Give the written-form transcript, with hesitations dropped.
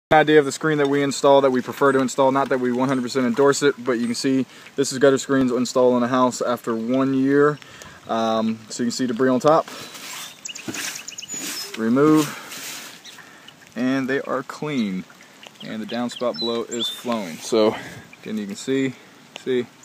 Idea of the screen that we install, that we prefer to install, not that we 100% endorse it, but you can see this is gutter screens installed in a house after 1 year. So you can see debris on top, remove, and they are clean, and the downspout below is flowing. So again, you can see